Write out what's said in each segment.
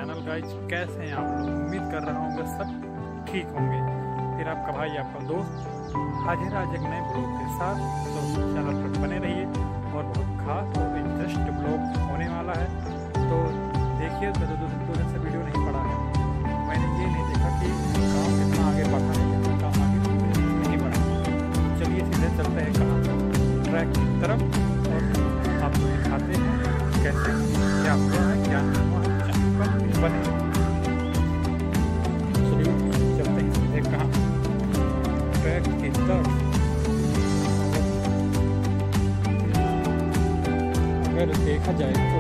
Channel guys. कैसे हैं आप लोग? उम्मीद कर रहा हूँ सब ठीक होंगे। फिर आपका भाई आपका दोस्त हाजिर आज एक नए ब्लॉग के साथ। तो चैनल पर बने रहिए और बहुत खास और इंटरेस्ट ब्लॉग होने वाला है। तो देखिए, मैं दो दिन से वीडियो नहीं पड़ा है। मैंने ये नहीं देखा कि काम कितना आगे बढ़ा है, कितना काम आगे नहीं बढ़ा। चलिए सीधे चलते हैं कहाँ, ट्रैक की तरफ, और आपको दिखाते हैं कैसे क्या हुआ है क्या नहीं हुआ है। बने चलिए चलते हैं सीधे कहाँ, ट्रैक की तरफ। अगर देखा जाए तो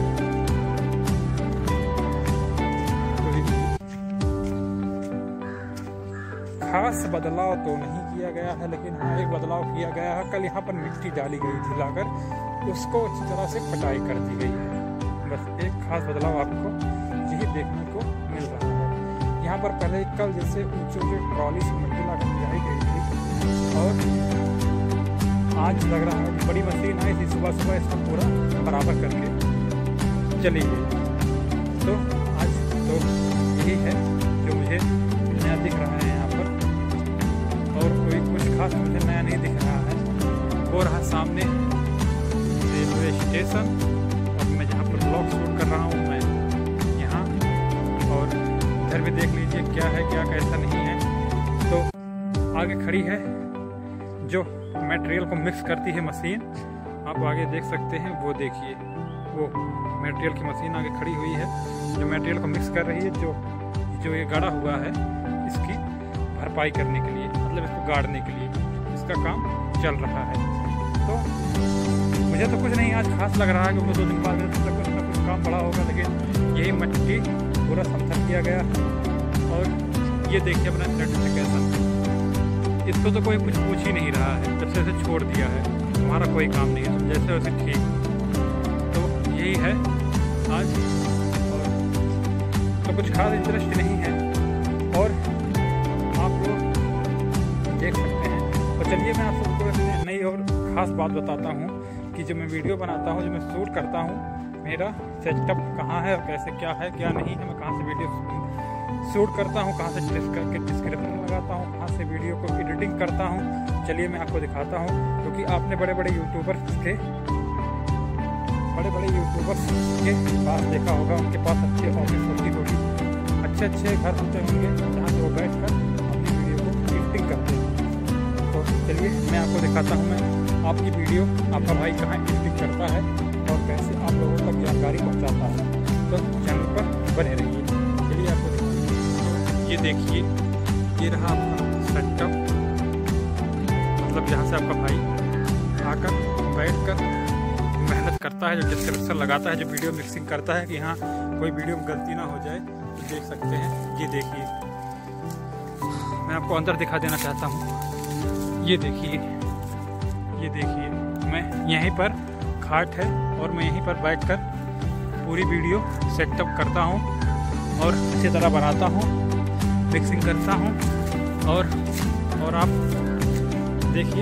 खास बदलाव तो नहीं किया गया है, लेकिन हाँ एक बदलाव किया गया है। कल यहाँ पर मिट्टी डाली गई थी लाकर, उसको अच्छी तरह से पटाई कर दी गई है। बस एक खास बदलाव आपको यही देखने को मिल रहा है। यहाँ पर पहले कल जैसे ऊंचे ट्रॉली से मिट्टी लाकर गिराई गई थी, और आज लग रहा है बड़ी मशीन आई थी, सुबह सुबह इसको पूरा बराबर करके चली गई। तो आज तो यही है जो मुझे नया दिख रहा है यहाँ पर, और कोई कुछ खास मुझे नया नहीं दिख रहा है। वो रहा सामने रेलवे स्टेशन, और मैं जहाँ पर ब्लॉग शूट कर रहा हूँ मैं यहाँ, और इधर भी देख लीजिए क्या है क्या कैसा नहीं है। तो आगे खड़ी है जो मटेरियल को मिक्स करती है मशीन, आप आगे देख सकते हैं। वो देखिए, वो मटेरियल की मशीन आगे खड़ी हुई है जो मटेरियल को मिक्स कर रही है। जो ये गाड़ा हुआ है इसकी भरपाई करने के लिए, मतलब इसको गाड़ने के लिए इसका काम चल रहा है। तो मुझे तो कुछ नहीं आज खास लग रहा है, क्योंकि 2 दिन बाद कुछ ना कुछ काम बड़ा होगा। लेकिन यही मिट्टी पूरा समथर किया गया। और ये देखिए अपना नोटिफिकेशन, इसको तो कोई कुछ पूछ ही नहीं रहा है, जब से इसे छोड़ दिया है। तुम्हारा कोई काम नहीं है, तुम जैसे वैसे ठीक। तो यही है आज, और तो कुछ खास इंटरेस्ट नहीं है, और आप लोग देख सकते हैं। तो चलिए मैं आप सबको नई और ख़ास बात बताता हूँ कि जो मैं वीडियो बनाता हूँ, जो मैं शूट करता हूँ, मेरा सेटअप कहाँ है और कैसे क्या है क्या नहीं है, मैं कहाँ से वीडियो शूट करता हूँ, कहाँ से डिस्क्रिप्शन लगाता हूँ, कहाँ से वीडियो को एडिटिंग करता हूँ। चलिए मैं आपको दिखाता हूँ, क्योंकि आपने बड़े बड़े यूट्यूबर्स के पास देखा होगा, उनके पास अच्छी ऑफिस होती होगी, अच्छे घर होते होंगे जहाँ से वो बैठ कर अपनी वीडियो को एडिटिंग करते हैं। तो चलिए मैं आपको दिखाता हूँ, मैं आपकी वीडियो आपका भाई कहाँ एडिटिंग करता है और कैसे आप लोगों तक जानकारी पहुँचाता है। तो चैनल पर बने रहिए। चलिए आपको दिखाता हूँ। ये देखिए, ये रहा आपका सेटअप, मतलब जहाँ से आपका भाई आकर बैठ कर मेहनत करता है, जो डिस्क्रिप्शन लगाता है, जो वीडियो मिक्सिंग करता है कि हाँ कोई वीडियो में गलती ना हो जाए। तो देख सकते हैं, ये देखिए, मैं आपको अंदर दिखा देना चाहता हूँ। ये देखिए, मैं यहीं पर खाट है, और मैं यहीं पर बैठकर पूरी वीडियो सेटअप करता हूँ और अच्छी तरह बनाता हूँ, मिक्सिंग करता हूँ। और आप देखिए,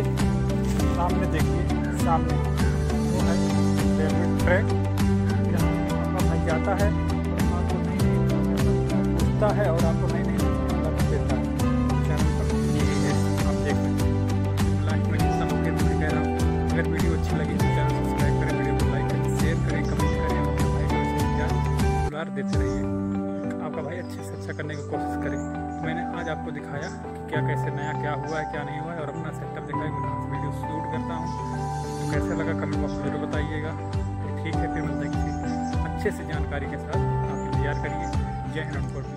सामने वो है रेलवे ट्रैक, जहाँ आपका भाई जाता है और आपको नई पूछता है और आपको नई देता है। चैनल पर यही है, आप देख सकते हैं। लास्ट में किस्सा मौके पर कह रहा हूँ, अगर वीडियो अच्छी लगी तो चैनल सब्सक्राइब करें, वीडियो को लाइक करें, शेयर करें, कमेंट करें, और अपने भाई को इसमें दुलार देते रहिए। आपका भाई अच्छे से अच्छा करने की कोशिश करें। मैंने आज आपको दिखाया कि क्या कैसे नया क्या हुआ है क्या नहीं हुआ है, और अपना सेटअप दिखाया, मैं कहाँ से वीडियो शूट करता हूँ। तो कैसा लगा कमेंट बॉक्स में जरूर बताइएगा। तो ठीक है, फिर मिलते हैं किसी अच्छे से जानकारी के साथ। आप इंतजार करिए। जय हिंद।